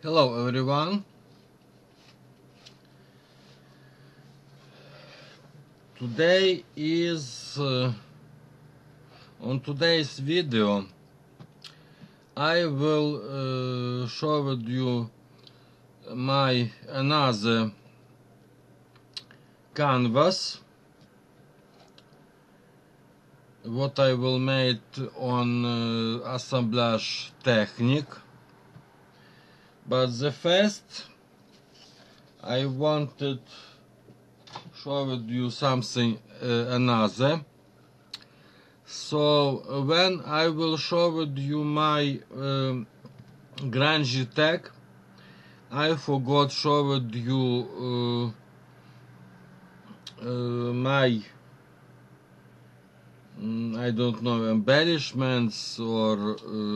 Hello everyone. Today is on today's video I will show with you my another canvas what I will make on assemblage technique. But the first I wanted show with you something another. So when I will show with you my Grungy tag, I forgot show with you my I don't know, embellishments or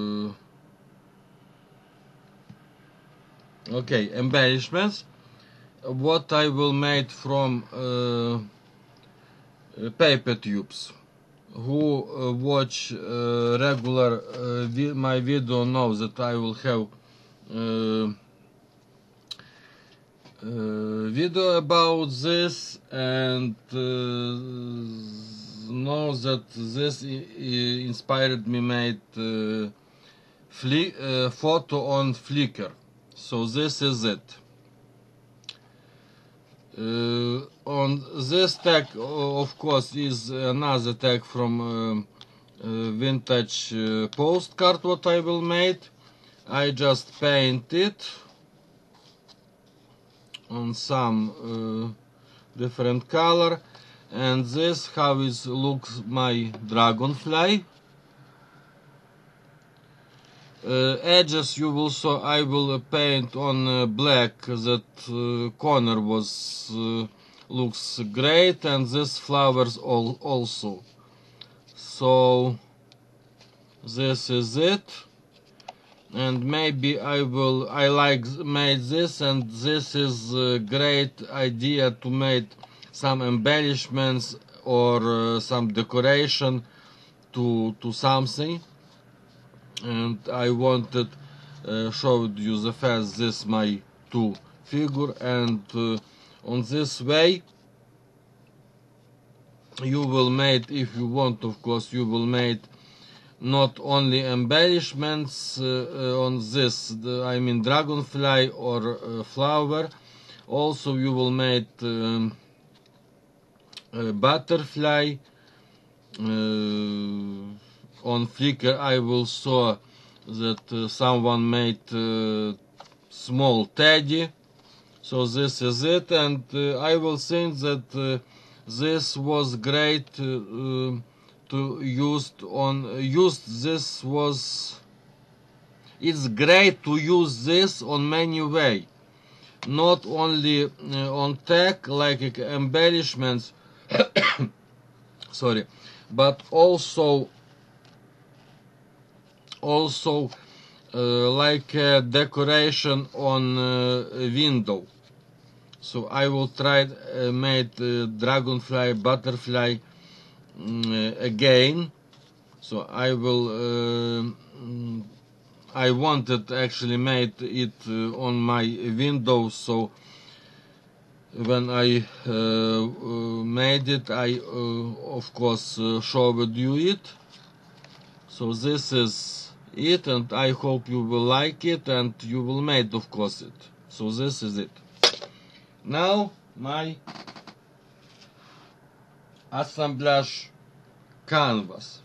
okay, embellishments what I will make from paper tubes. Who watch regular my video knows that I will have video about this, and know that this inspired me made photo on Flickr. So this is it. On this tag, of course, is another tag from vintage postcard what I will make. I just paint it on some different color, and this how it looks my dragonfly. Edges you will saw I will paint on black, that corner was looks great, and this flowers also. So this is it, and maybe I like made this, and this is a great idea to make some embellishments or some decoration to something. And I wanted showed you the first this my two figure, and on this way you will make, if you want, of course, you will make not only embellishments on this, I mean dragonfly or flower, also you will make a butterfly. On Flickr I will saw that someone made small teddy. So this is it, and I will think that this was great to it's great to use this on many way, not only on tag like embellishments sorry, but also like decoration on window. So I will try make dragonfly, butterfly again. So I will I wanted actually made it on my window. So when I made it, I of course showed you it. So this is it, and I hope you will like it, and you will make, of course, it. So this is it. Now my assemblage canvas.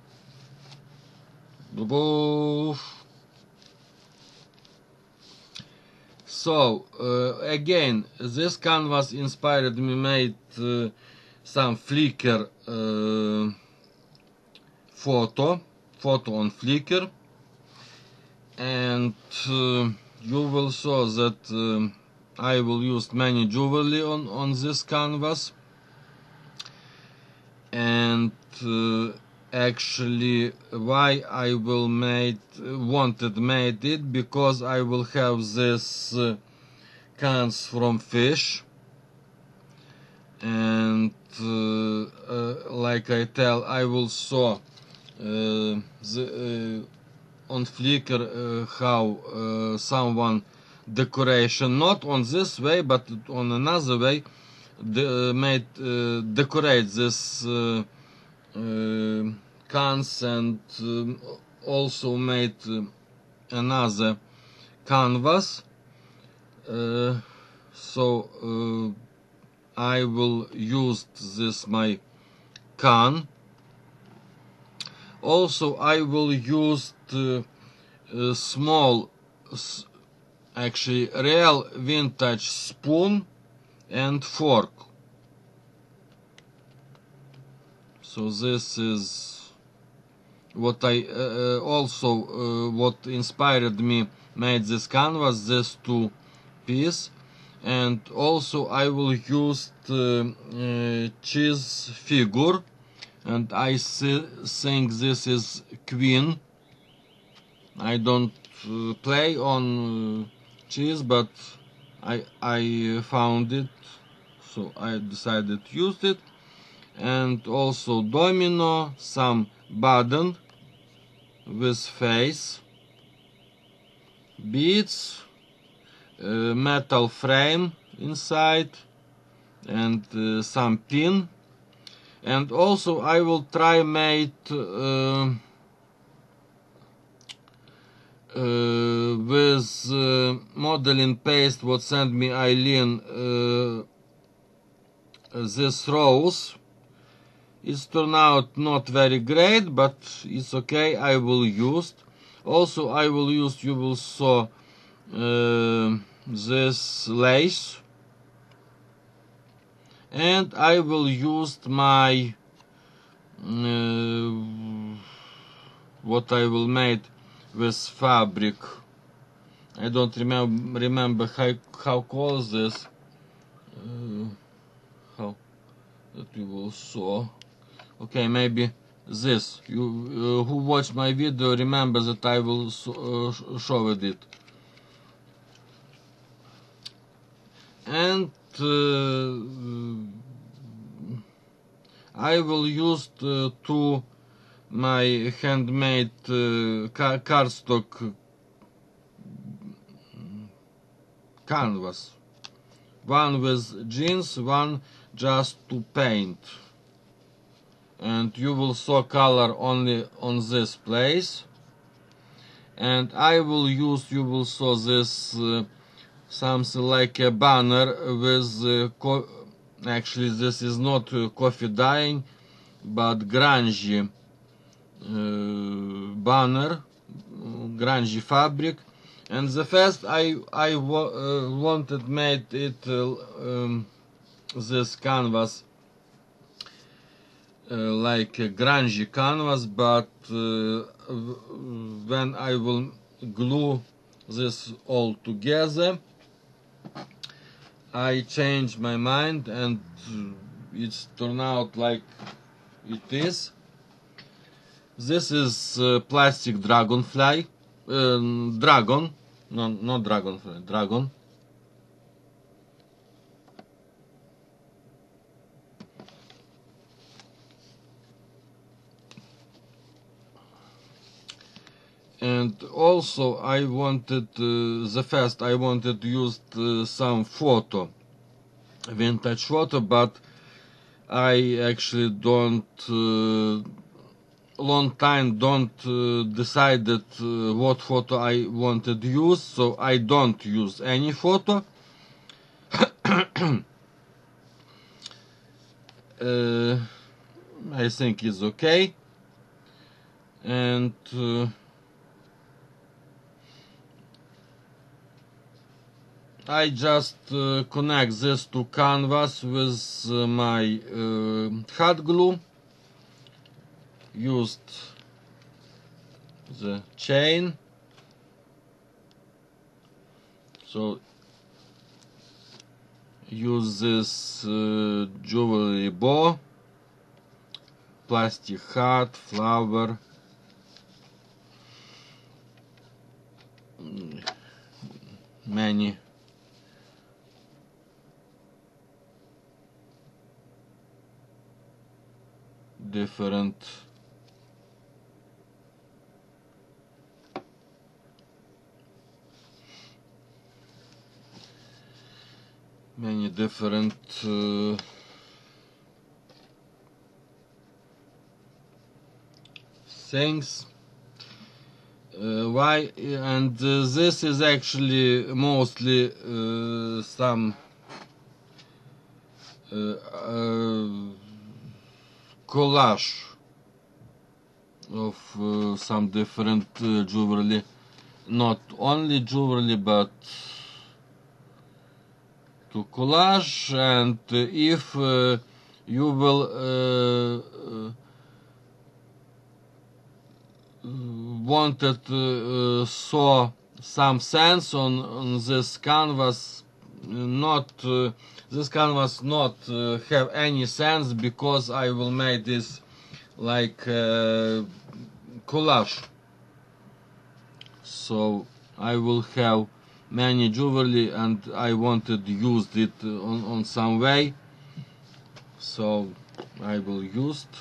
So again, this canvas inspired me made some Flickr photo on Flickr, and you will saw that I will use many jewelry on this canvas, and actually why I will wanted made it, because I will have this cans from fish, and like I tell, I will saw on Flickr how someone decoration, not on this way but on another way. Decorate this cans, and also made another canvas. So I will use this my can. Also I will use small, actually real vintage spoon and fork. So this is what I also what inspired me made this canvas, this two piece. And also I will use cheese figure, and I think this is queen. I don't play on cheese, but I found it, so I decided to use it. And also domino, some button with face, beads, metal frame inside, and some pin. And also I will try made with modeling paste what sent me Eileen, this rose. It's turned out not very great, but it's okay. I will use. Also I will use, you will saw this lace, and I will use my what I will make with fabric. I don't remember how called this. How that you will saw. Okay, maybe this. You who watched my video remember that I will show it. And I will use two my handmade cardstock canvas. One with jeans, one just to paint. And you will saw color only on this place. And I will use, you will saw this something like a banner with actually this is not coffee dyeing but grungy banner, grungy fabric. And the first I wanted made it this canvas like a grungy canvas, but when I will glue this all together I changed my mind, and it's turned out like it is. This is plastic dragonfly, dragon, no, not dragonfly, dragon. And also I wanted, the first I wanted to use some photo, vintage photo, but I actually don't, long time don't decided what photo I wanted to use, so I don't use any photo. I think it's okay. And I just connect this to canvas with my hot glue. Used the chain, so use this jewelry bow, plastic heart, flower, many different many different things. Why? And this is actually mostly some collage of some different jewelry, not only jewelry but to collage. And if you will wanted saw some sense on this canvas, not this canvas not have any sense, because I will make this like collage. So I will have many jewelry and I wanted to use it on some way, so I will use it.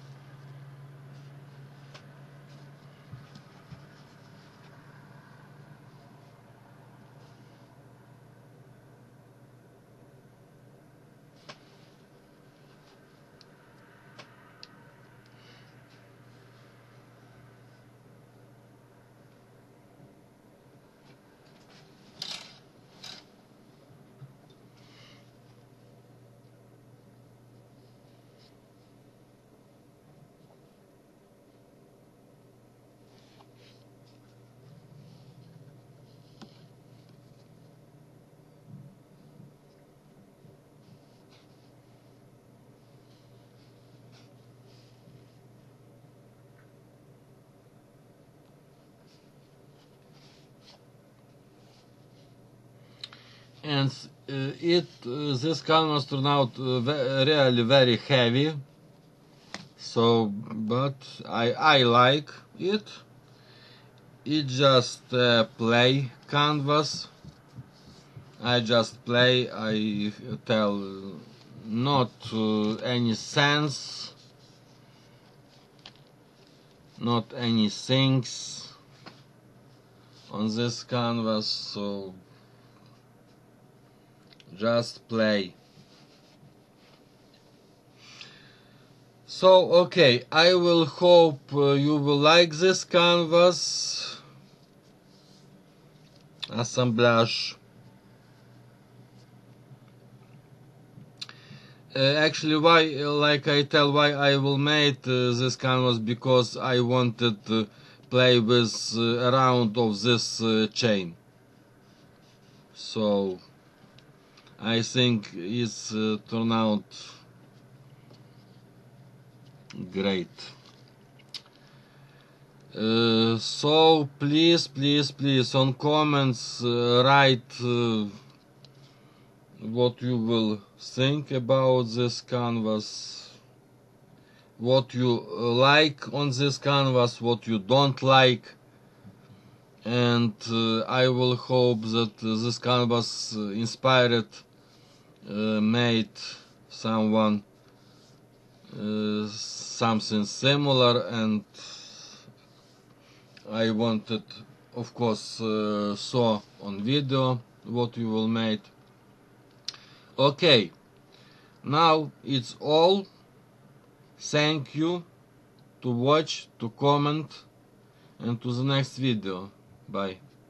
And this canvas turned out really very heavy, so but I like it. It's just play canvas. I just play. I tell not any sense, not any things on this canvas, so just play. So okay, I will hope you will like this canvas assemblage. Actually, why, like I tell, why I will make this canvas, because I wanted to play with a round of this chain. So I think it's turned out great. So please on comments write what you will think about this canvas, what you like on this canvas, what you don't like, and I will hope that this canvas inspired made someone something similar. And I wanted, of course, saw on video what you will make. Okay, now it's all. Thank you to watch, to comment, and to the next video. Bye.